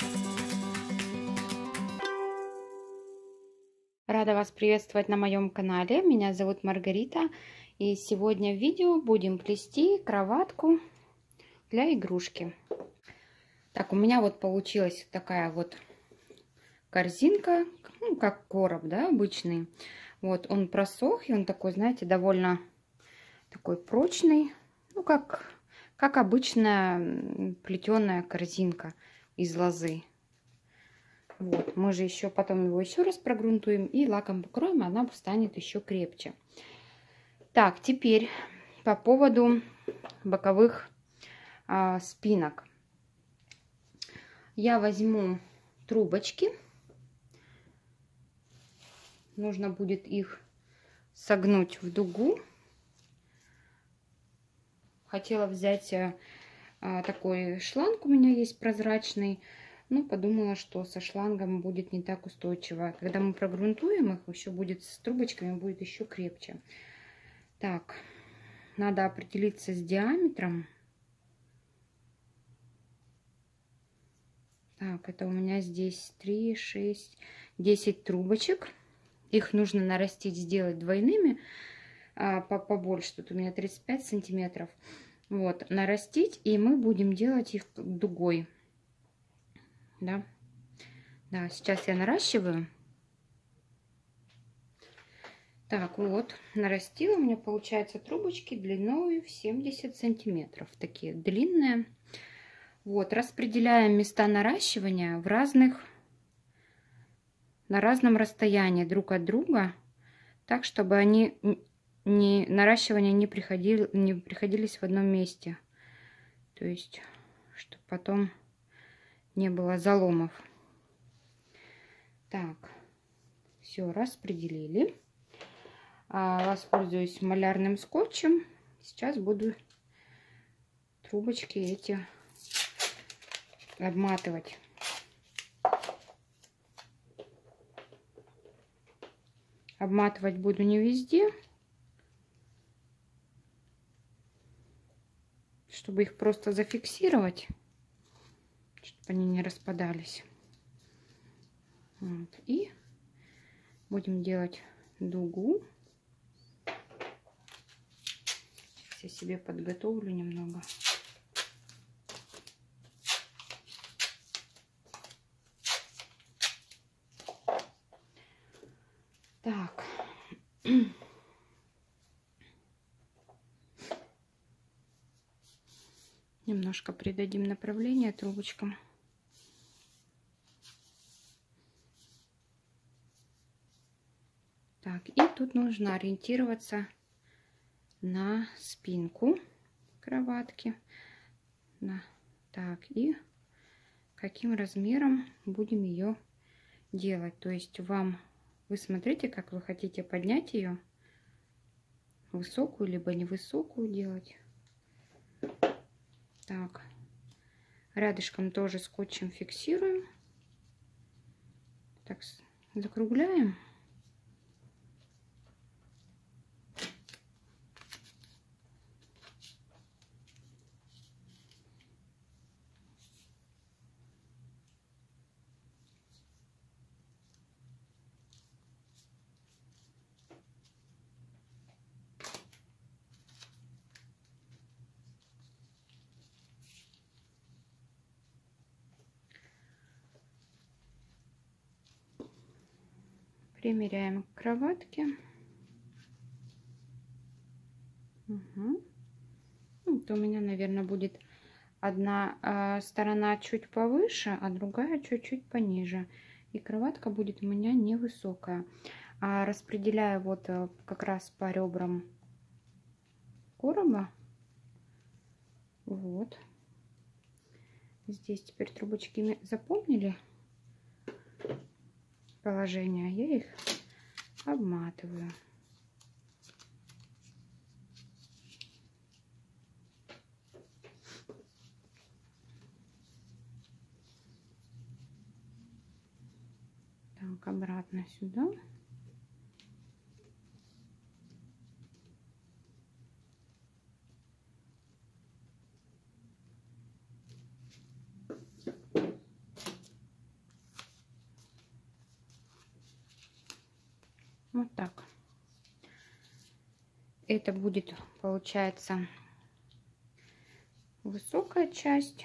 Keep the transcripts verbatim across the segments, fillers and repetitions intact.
Рада вас приветствовать на моем канале. Меня зовут Маргарита. И сегодня в видео будем плести кроватку для игрушки. Так, у меня вот получилась такая вот корзинка, ну, как короб, да, обычный. Вот он просох, и он такой, знаете, довольно такой прочный. Ну, как, как обычная плетеная корзинка из лозы. Вот, мы же еще потом его еще раз прогрунтуем и лаком покроем, и она станет еще крепче. Так, теперь по поводу боковых а, спинок. Я возьму трубочки. Нужно будет их согнуть в дугу. Хотела взять а, такой шланг, у меня есть прозрачный. Ну, подумала, что со шлангом будет не так устойчиво. Когда мы прогрунтуем их, еще будет с трубочками, будет еще крепче. Так, надо определиться с диаметром. Так, это у меня здесь три, шесть, десять трубочек. Их нужно нарастить, сделать двойными, а, побольше. Тут у меня тридцать пять сантиметров. Вот, нарастить, и мы будем делать их дугой. Да, да, сейчас я наращиваю. Так, вот, нарастила. У меня получается трубочки длиной в семьдесят сантиметров. Такие длинные. Вот, распределяем места наращивания в разных, на разном расстоянии друг от друга. Так, чтобы они, не, наращивания не, приходили, не приходились в одном месте. То есть, чтобы потом не было заломов. Так, все распределили. А, воспользуюсь малярным скотчем. Сейчас буду трубочки эти обматывать. Обматывать буду не везде, чтобы их просто зафиксировать, чтобы они не распадались. Вот. И будем делать дугу. Сейчас я себе подготовлю немного. Так. Немножко придадим направление трубочкам. Так, и тут нужно ориентироваться на спинку кроватки. На, так, и каким размером будем ее делать. То есть вам, вы смотрите, как вы хотите поднять ее, высокую либо невысокую делать. Так, рядышком тоже скотчем фиксируем. Так, закругляем. Примеряем к кроватке. Угу. Вот у меня, наверное, будет одна э, сторона чуть повыше, а другая чуть-чуть пониже. И кроватка будет у меня невысокая. А распределяю вот э, как раз по ребрам короба. Вот. Здесь теперь трубочки запомнили положение, я их обматываю. Так, обратно сюда. это будет, получается, высокая часть.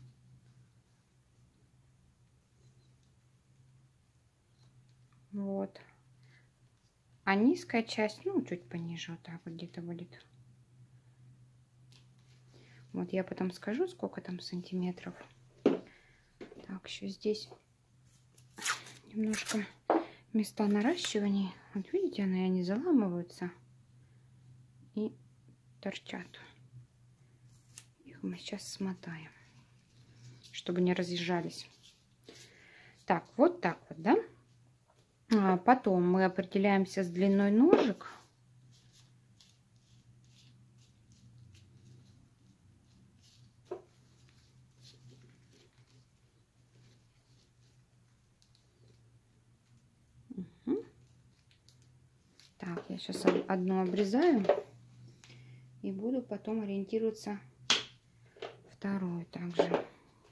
Вот. А низкая часть, ну, чуть пониже, вот так вот где-то будет. Вот я потом скажу, сколько там сантиметров. Так, еще здесь немножко места наращивания. Вот видите, они, они заламываются и торчат. Их мы сейчас смотаем, чтобы не разъезжались. Так, вот так вот, да? А потом мы определяемся с длиной ножек. Угу. Так, я сейчас одну обрезаю и буду потом ориентироваться вторую также.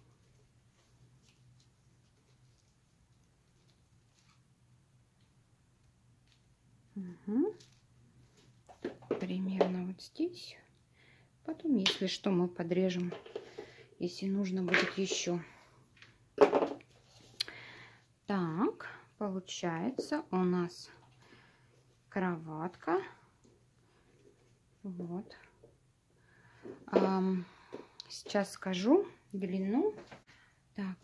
Угу. Примерно вот здесь. Потом, если что, мы подрежем, если нужно будет еще. Так, получается у нас кроватка. Вот. Um, сейчас скажу длину. Так.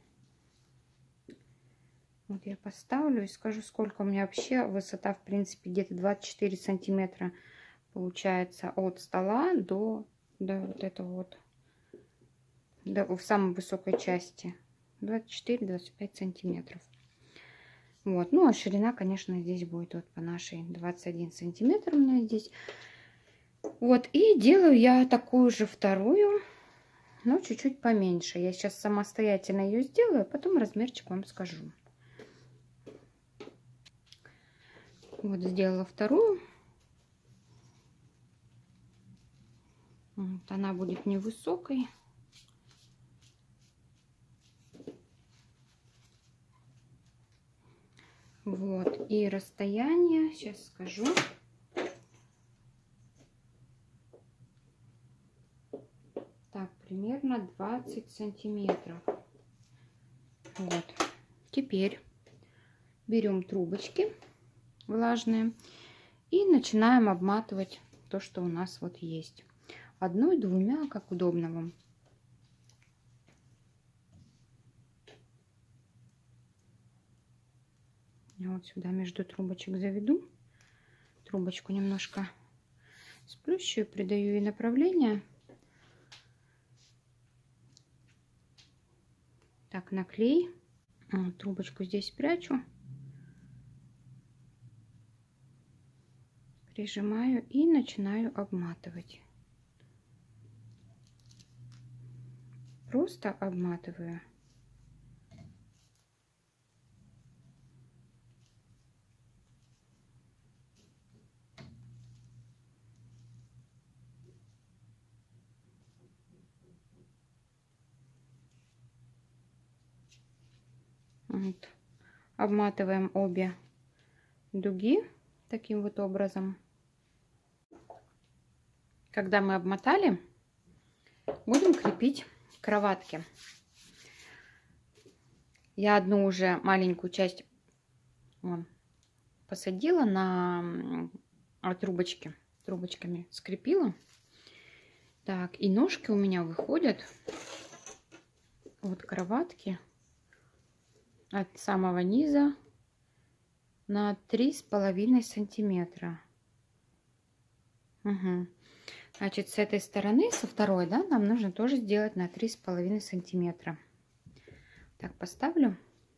Вот я поставлю и скажу, сколько у меня вообще высота, в принципе, где-то двадцать четыре сантиметра получается от стола до, до вот этого вот, до, в самой высокой части. двадцать четыре — двадцать пять сантиметров. Вот, ну а ширина, конечно, здесь будет вот по нашей двадцать один сантиметр у меня здесь. Вот, и делаю я такую же вторую, но чуть-чуть поменьше. Я сейчас самостоятельно ее сделаю, а потом размерчик вам скажу. Вот, сделала вторую. Вот, она будет невысокой. Вот, и расстояние, сейчас скажу. Так, примерно двадцать сантиметров. Вот, теперь берем трубочки влажные и начинаем обматывать то, что у нас вот есть. Одной, двумя, как удобно вам. Я вот сюда между трубочек заведу. Трубочку немножко сплющу и придаю ей направление. Так, наклей. Трубочку здесь прячу. Прижимаю и начинаю обматывать. Просто обматываю. Вот. Обматываем обе дуги таким вот образом. Когда мы обмотали, будем крепить кроватки. Я одну уже маленькую часть вон, посадила на трубочки, трубочками скрепила. Так, и ножки у меня выходят от кроватки от самого низа на три с половиной сантиметра. Угу. Значит, с этой стороны, со второй, да, нам нужно тоже сделать на три с половиной сантиметра. Так, поставлю.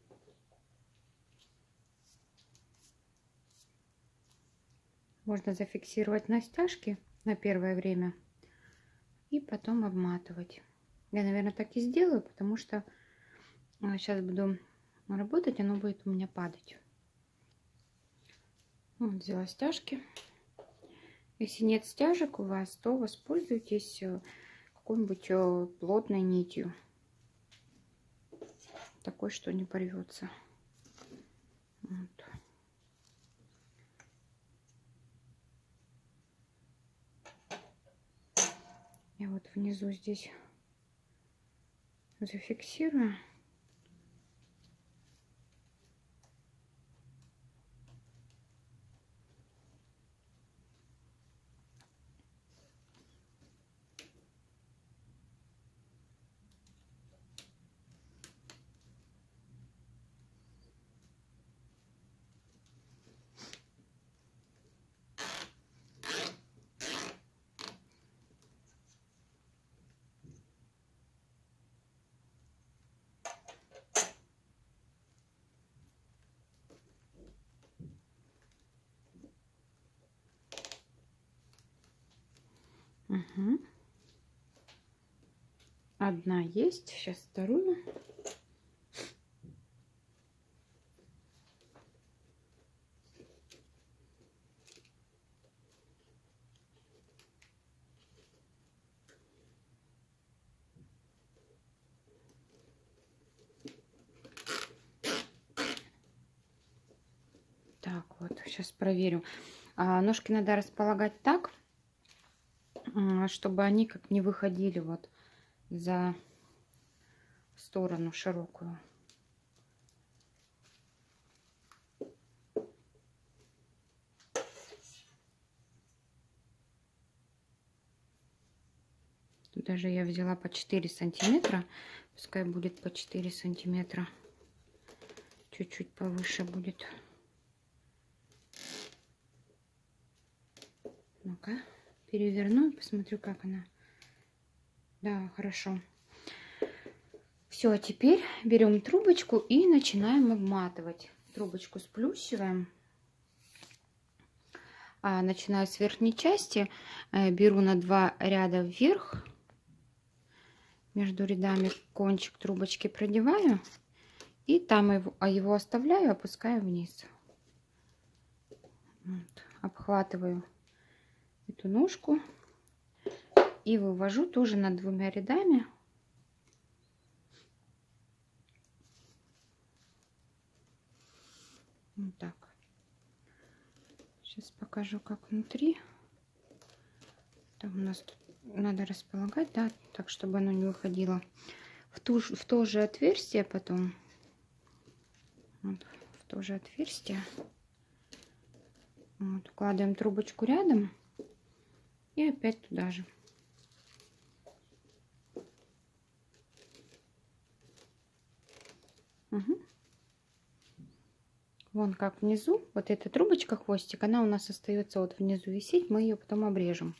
Можно зафиксировать на стяжке на первое время и потом обматывать. Я, наверное, так и сделаю, потому что сейчас буду работать, оно будет у меня падать. Вот, взяла стяжки. Если нет стяжек у вас, то воспользуйтесь какой-нибудь плотной нитью. Такой, что не порвется. Вот. внизу здесь зафиксирую. Угу. Одна есть, сейчас вторую. Так, вот, сейчас проверю. А, ножки надо располагать так, чтобы они как не выходили вот за сторону широкую. Тут даже я взяла по четыре сантиметра, пускай будет по четыре сантиметра, чуть-чуть повыше будет. Ну-ка, переверну и посмотрю, как она. Да, хорошо. Все, а теперь берем трубочку и начинаем обматывать. Трубочку сплющиваем. А, начинаю с верхней части, беру на два ряда вверх, между рядами кончик трубочки продеваю и там его, а его оставляю, опускаю вниз. Вот, обхватываю эту ножку и вывожу тоже над двумя рядами. Вот так. Сейчас покажу, как внутри. Там у нас тут надо располагать, да, так, чтобы оно не выходило в, ту, в то же отверстие потом. Вот, в то же отверстие. Вот, укладываем трубочку рядом и опять туда же. Угу. Вон как внизу, вот эта трубочка, хвостик, она у нас остается вот внизу висеть, мы ее потом обрежем.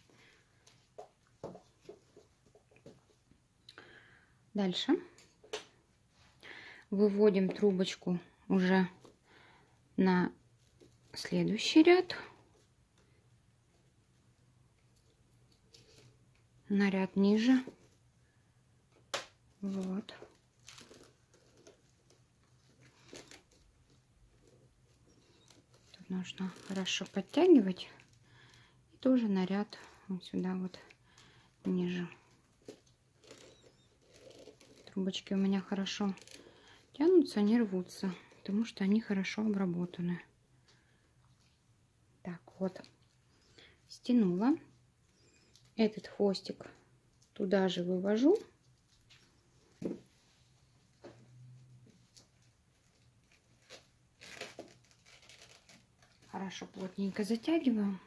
Дальше выводим трубочку уже на следующий ряд, на ряд ниже. Вот. Тут нужно хорошо подтягивать и тоже на ряд вот сюда вот ниже. Трубочки у меня хорошо тянутся, не рвутся, потому что они хорошо обработаны. Так, вот, стянула. Этот хвостик туда же вывожу. Хорошо плотненько затягиваю.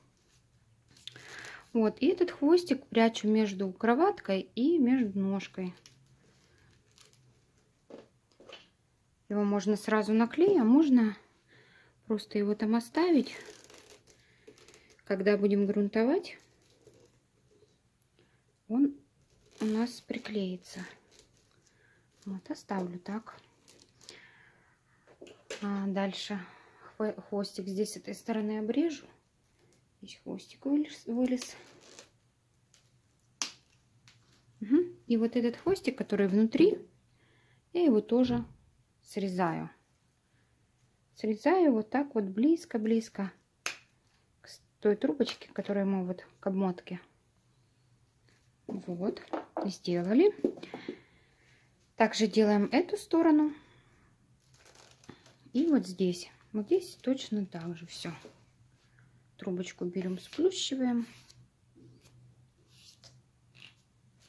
Вот, и этот хвостик прячу между кроваткой и между ножкой. Его можно сразу на клей, а можно просто его там оставить. Когда будем грунтовать, он у нас приклеится. Вот, оставлю так. А дальше хвостик здесь с этой стороны обрежу. Здесь хвостик вылез. вылез. Угу. И вот этот хвостик, который внутри, я его тоже срезаю. Срезаю вот так вот близко-близко к той трубочке, которая мы вот к обмотке. Вот, сделали. Также делаем эту сторону. И вот здесь. Вот здесь точно так же все. Трубочку берем, сплющиваем.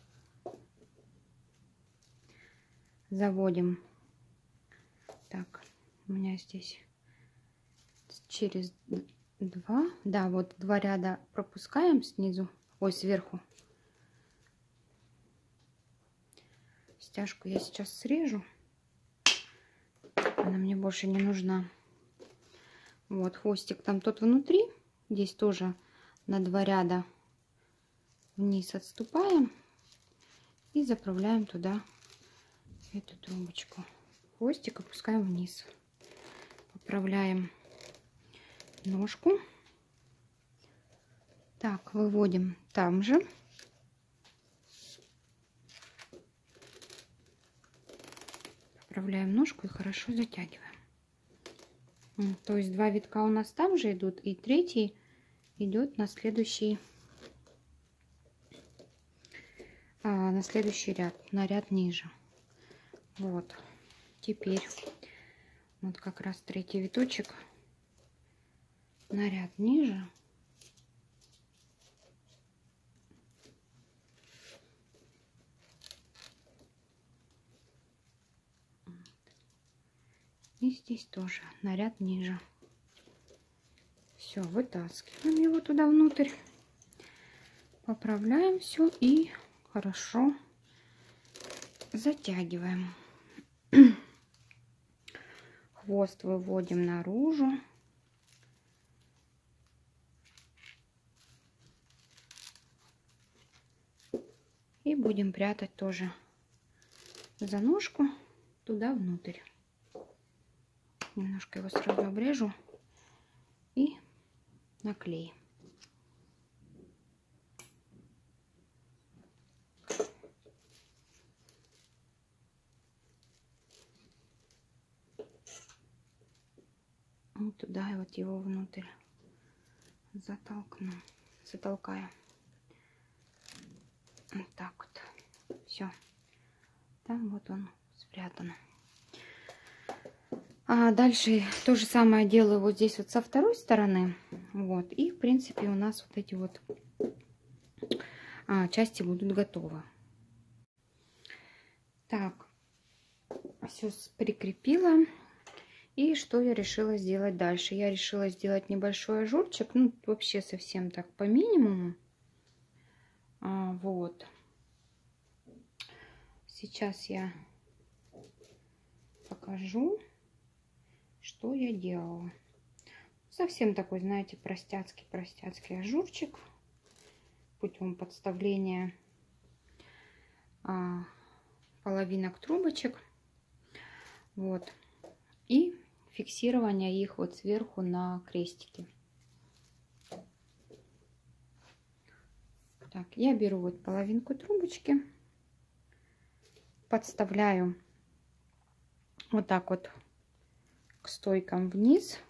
заводим. Так, у меня здесь через два, да, вот два ряда пропускаем снизу, ой, сверху. Стяжку я сейчас срежу, она мне больше не нужна. Вот хвостик там тот внутри, здесь тоже на два ряда вниз отступаем и заправляем туда эту трубочку. Хвостик опускаем вниз, поправляем ножку. Так, выводим там же. Поправляем ножку и хорошо затягиваем. То есть два витка у нас там же идут, и третий идет на следующий, а, на следующий ряд, на ряд ниже. Вот. Теперь вот как раз третий виточек на ряд ниже. И здесь тоже на ряд ниже. Все, вытаскиваем его туда внутрь. Поправляем все и хорошо затягиваем. Хвост выводим наружу. И будем прятать тоже за ножку туда внутрь. Немножко его сразу обрежу и наклеим. И туда вот его внутрь затолкну, затолкаю. Вот так вот. Все. Там вот он спрятан. А дальше то же самое делаю вот здесь вот со второй стороны. Вот. И в принципе у нас вот эти вот а, части будут готовы. Так. Все прикрепила. И что я решила сделать дальше? Я решила сделать небольшой ажурчик. Ну, вообще совсем так по минимуму. А, вот. Сейчас я покажу, что я делала. Совсем такой, знаете, простяцкий, простяцкий ажурчик путем подставления а, половинок трубочек. Вот. И фиксирование их вот сверху на крестики. Так, я беру вот половинку трубочки, подставляю вот так вот к стойкам вниз.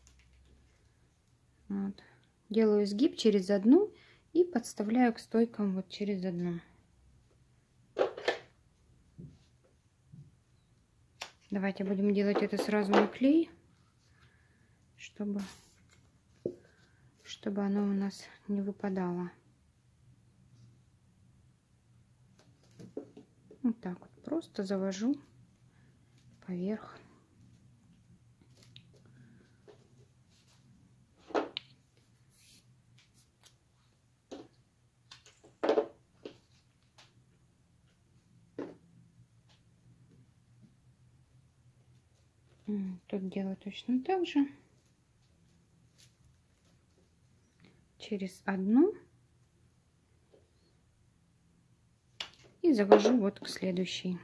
Вот. Делаю изгиб через одну и подставляю к стойкам вот через одну. Давайте будем делать это сразу на клей, чтобы, чтобы оно у нас не выпадало. Вот так вот просто завожу поверх. Тут делаю точно так же. Через одну. И завожу вот к следующей.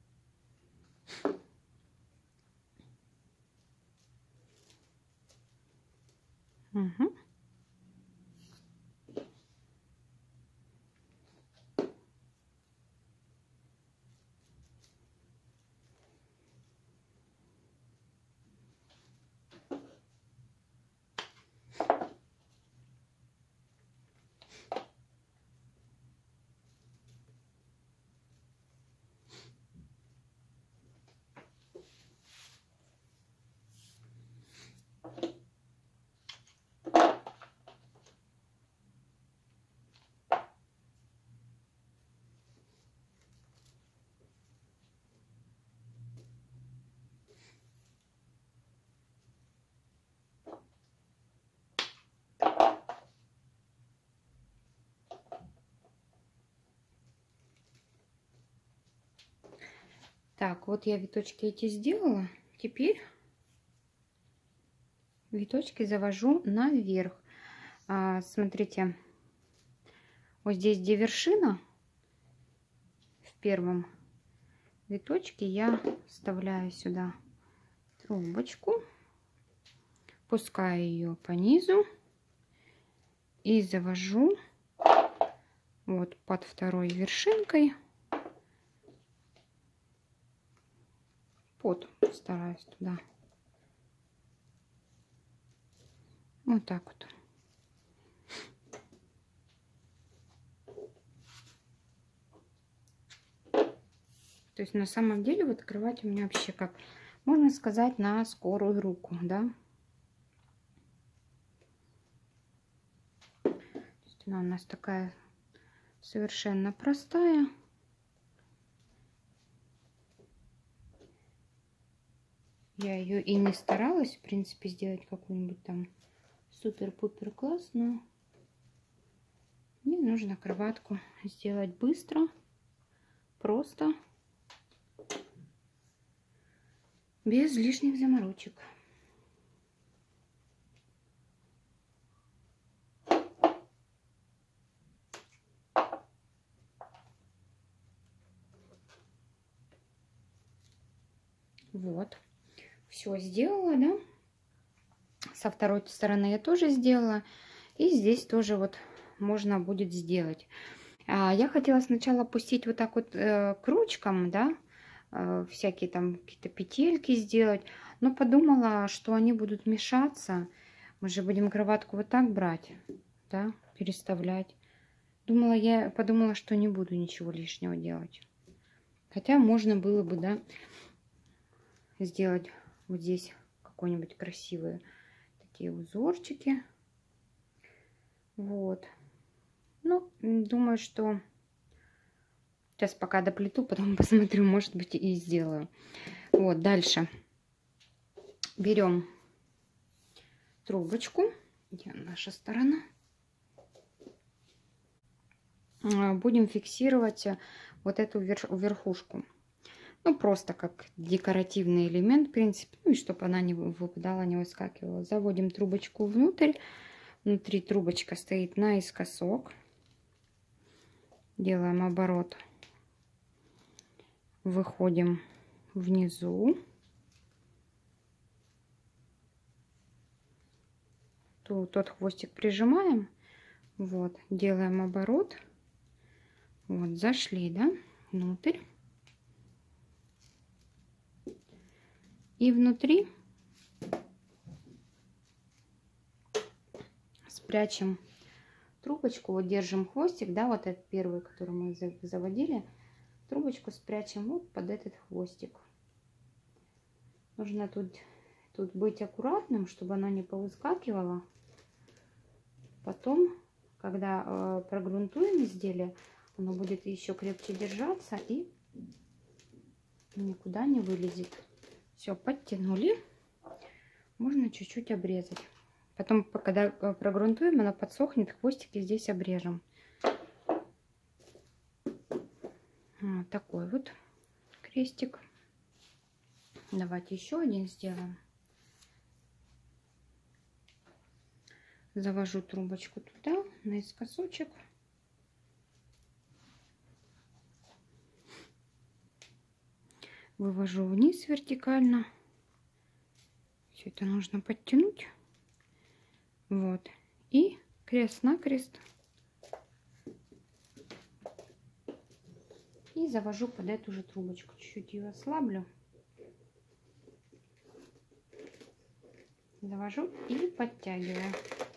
Угу. Так, вот я виточки эти сделала. Теперь виточки завожу наверх. А, смотрите, вот здесь, где вершина, в первом виточке я вставляю сюда трубочку, пускаю ее по низу и завожу вот под второй вершинкой. Вот, стараюсь туда. Вот так вот. То есть на самом деле вот кровать у меня вообще, как можно сказать, на скорую руку, да. То есть она у нас такая совершенно простая. Я ее и не старалась, в принципе, сделать какую-нибудь там супер-пупер классную. Мне нужно кроватку сделать быстро, просто, без лишних заморочек. Вот, все сделала, да? Со второй стороны я тоже сделала. И здесь тоже вот можно будет сделать. А, я хотела сначала пустить вот так вот э, к ручкам, да, э, всякие там какие-то петельки сделать. Но подумала, что они будут мешаться. Мы же будем кроватку вот так брать, да, переставлять. Думала, я подумала, что не буду ничего лишнего делать. Хотя можно было бы, да, сделать вот здесь какой-нибудь красивые такие узорчики. Вот. Ну, думаю, что сейчас пока доплету, потом посмотрю, может быть, и сделаю. Вот, дальше берем трубочку. Где наша сторона? Будем фиксировать вот эту верхушку. Ну, просто как декоративный элемент, в принципе. Ну, и чтобы она не выпадала, не выскакивала. Заводим трубочку внутрь. Внутри трубочка стоит наискосок. Делаем оборот. Выходим внизу. Тут тот хвостик прижимаем. Вот, делаем оборот. Вот, зашли, да, внутрь. И внутри спрячем трубочку, вот держим хвостик, да, вот этот первый, который мы заводили, трубочку спрячем вот под этот хвостик. Нужно тут, тут быть аккуратным, чтобы оно не повыскакивало. Потом, когда э, прогрунтуем изделие, оно будет еще крепче держаться и никуда не вылезет. Все, подтянули. Можно чуть-чуть обрезать. Потом, когда прогрунтуем, она подсохнет, хвостики здесь обрежем. Вот такой вот крестик. Давайте еще один сделаем. Завожу трубочку туда, наискосочек. Вывожу вниз вертикально. Все это нужно подтянуть. Вот. И крест-накрест. И завожу под эту же трубочку. Чуть-чуть ее ослаблю. Завожу и подтягиваю.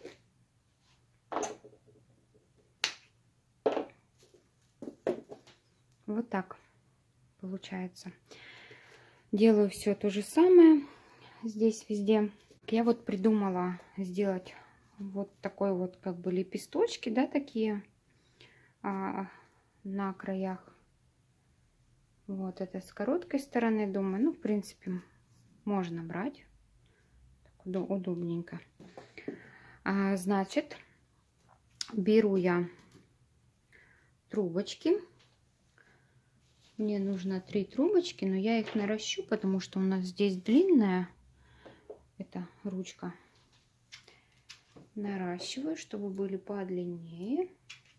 Вот так получается. Делаю все то же самое здесь везде. Я вот придумала сделать вот такой вот как бы лепесточки, да, такие а, на краях. Вот это с короткой стороны, думаю, ну, в принципе, можно брать. Так удобненько. А, значит, беру я трубочки. Мне нужно три трубочки, но я их наращу, потому что у нас здесь длинная эта ручка. Наращиваю, чтобы были подлиннее.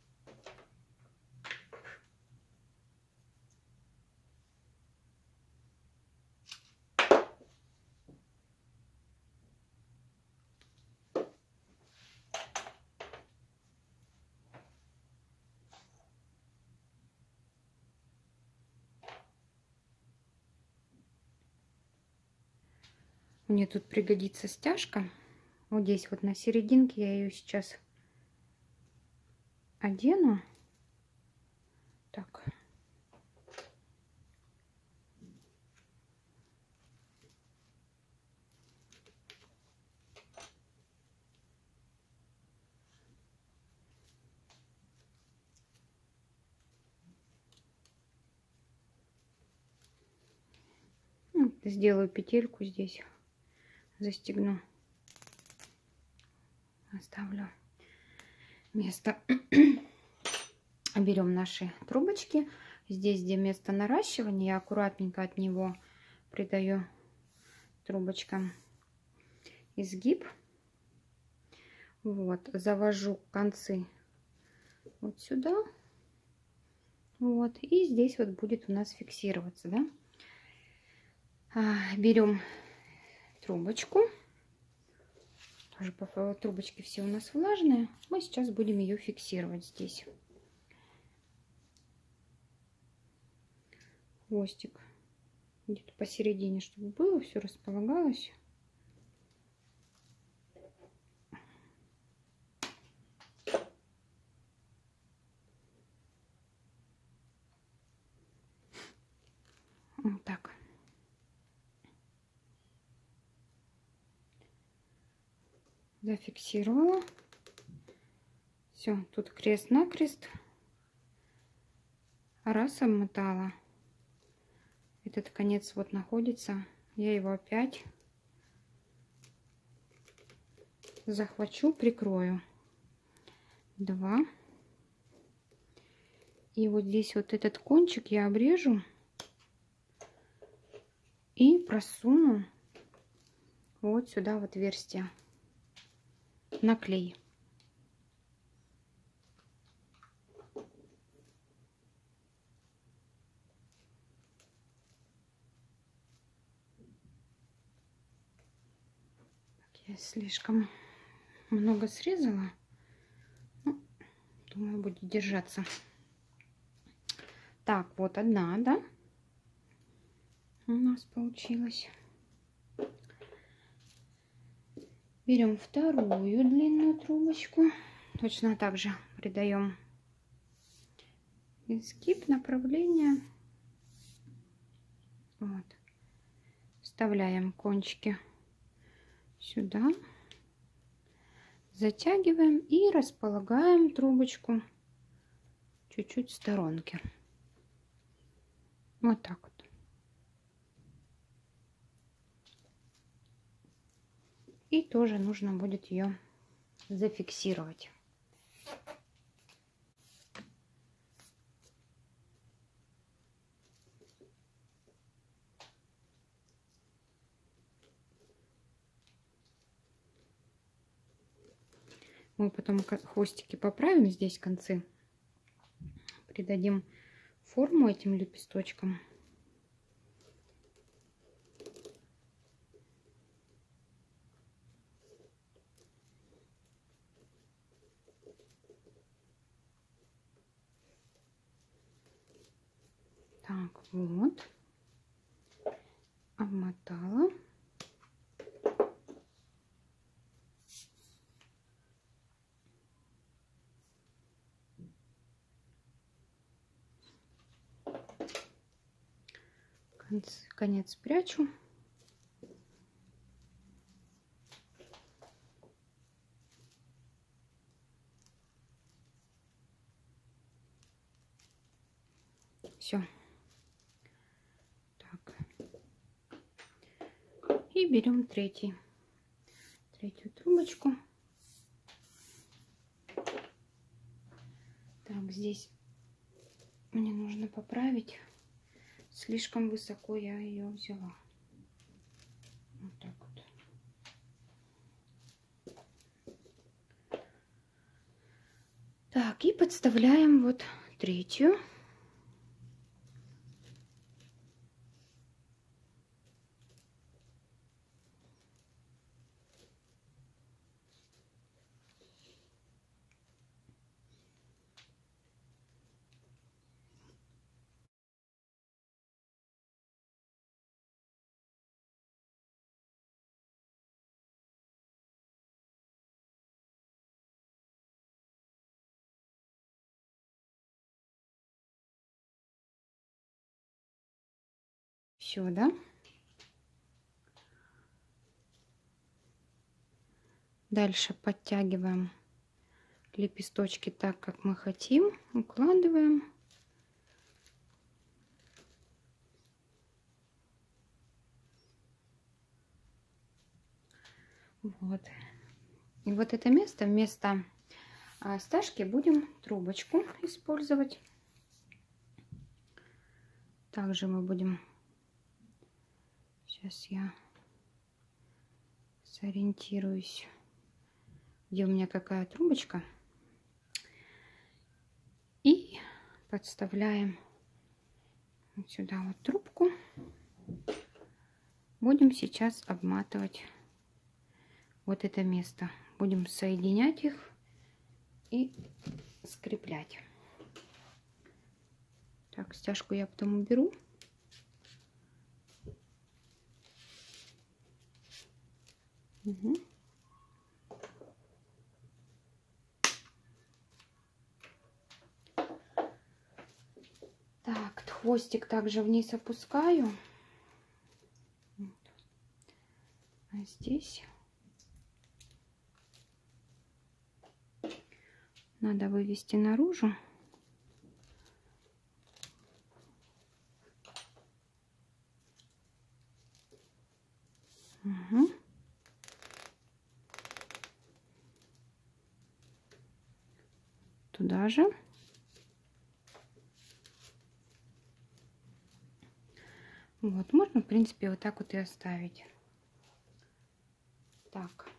Мне тут пригодится стяжка. Вот здесь вот на серединке я ее сейчас одену. Так. Сделаю петельку здесь, застегну, оставлю место. Берем наши трубочки. Здесь, где место наращивания, я аккуратненько от него придаю трубочкам изгиб. Вот, завожу концы вот сюда. Вот, и здесь вот будет у нас фиксироваться, да. Берем трубочку. Тоже трубочки все у нас влажные. Мы сейчас будем ее фиксировать здесь. Хвостик где-то посередине, чтобы было, все располагалось. Вот так. Зафиксировала. Все, тут крест-накрест. Раз обмотала. Этот конец вот находится. Я его опять захвачу, прикрою. Два. И вот здесь вот этот кончик я обрежу и просуну вот сюда в отверстие на клей. Я слишком много срезала. Ну, думаю, будет держаться. Так, вот одна, да, у нас получилось. Берем вторую длинную трубочку. Точно так же придаем изгиб, направление. Вот. Вставляем кончики сюда. Затягиваем и располагаем трубочку чуть-чуть в сторонке. Вот так вот. И тоже нужно будет ее зафиксировать. Мы потом хвостики поправим, здесь концы, придадим форму этим лепесточкам. Так, вот, обмотала. Конец, конец прячу. Все. Так. И берем третий, третью трубочку. Так, здесь мне нужно поправить. слишком высоко я ее взяла. Вот так вот. Так, и подставляем вот третью. Все, да? Дальше подтягиваем лепесточки так, как мы хотим, укладываем. Вот. И вот это место, вместо а, стяжки будем трубочку использовать. Также мы будем, сейчас я сориентируюсь, где у меня какая трубочка. И подставляем вот сюда вот трубку. Будем сейчас обматывать вот это место. Будем соединять их и скреплять. Так, стяжку я потом уберу. Угу. Так, хвостик также вниз опускаю. А здесь надо вывести наружу. Угу. Туда же. Вот, можно, в принципе, вот так вот и оставить. Так.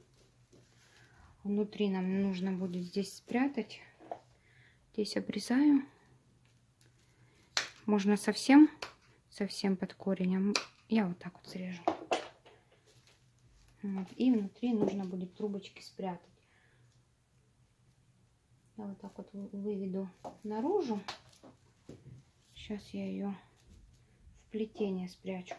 Внутри нам нужно будет здесь спрятать. Здесь обрезаю. Можно совсем, совсем под корень. Я вот так вот срежу. Вот. И внутри нужно будет трубочки спрятать. Я вот так вот выведу наружу. Сейчас я ее в плетение спрячу.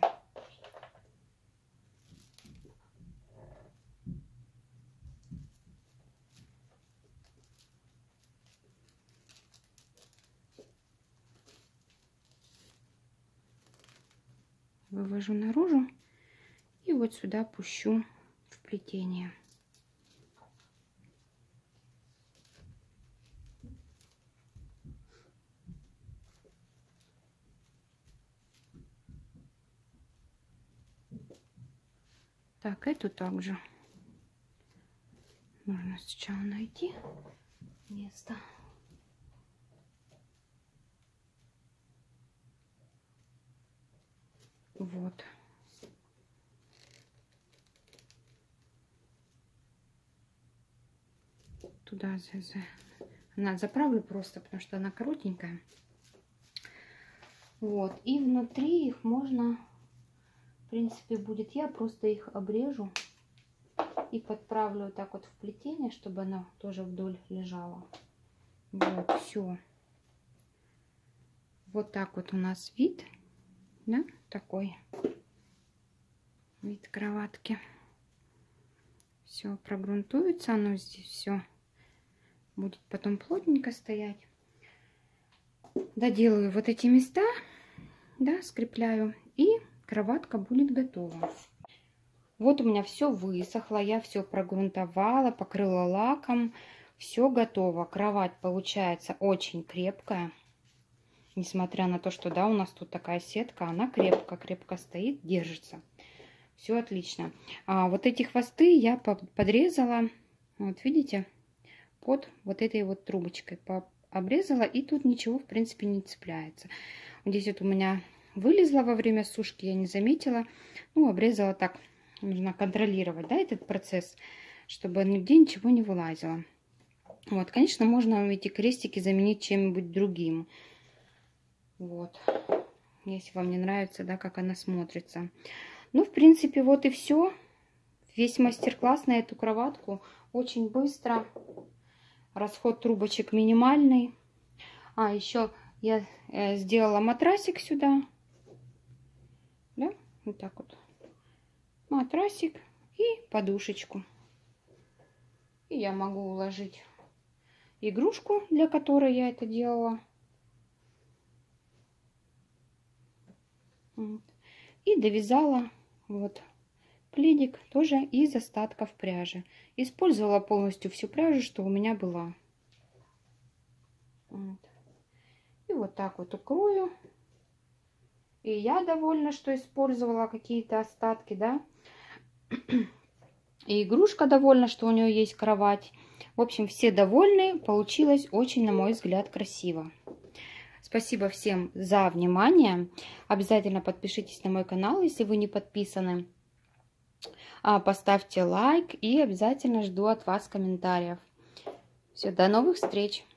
Вывожу наружу и вот сюда пущу в плетение. Так, эту также нужно сначала найти место. Вот. Туда за, за... Она заправлю просто, потому что она коротенькая. Вот. И внутри их можно, в принципе, будет, я просто их обрежу и подправлю вот так вот в плетение, чтобы она тоже вдоль лежала. Вот, все. Вот так вот у нас вид, да, такой вид кроватки. Все прогрунтуется, оно здесь все будет потом плотненько стоять. Доделаю вот эти места, да, скрепляю, и кроватка будет готова. Вот у меня все высохло, я все прогрунтовала, покрыла лаком, все готово. Кровать получается очень крепкая, несмотря на то, что, да, у нас тут такая сетка, она крепко-крепко стоит, держится. Все отлично. А вот эти хвосты я подрезала, вот видите, под вот этой вот трубочкой обрезала, и тут ничего, в принципе, не цепляется. Здесь вот у меня вылезла во время сушки, я не заметила. Ну, обрезала так. Нужно контролировать, да, этот процесс, чтобы нигде ничего не вылазило. Вот, конечно, можно эти крестики заменить чем-нибудь другим. Вот. Если вам не нравится, да, как она смотрится. Ну, в принципе, вот и все. Весь мастер-класс на эту кроватку. Очень быстро. Расход трубочек минимальный. А, еще я э, сделала матрасик сюда. Да, вот так вот. Матрасик и подушечку. И я могу уложить игрушку, для которой я это делала. Вот. И довязала вот пледик тоже из остатков пряжи. Использовала полностью всю пряжу, что у меня была. Вот. И вот так вот укрою. И я довольна, что использовала какие-то остатки, да. И игрушка довольна, что у нее есть кровать. В общем, все довольны. Получилось очень, на мой взгляд, красиво. Спасибо всем за внимание. Обязательно подпишитесь на мой канал, если вы не подписаны. Поставьте лайк и обязательно жду от вас комментариев. Все, до новых встреч!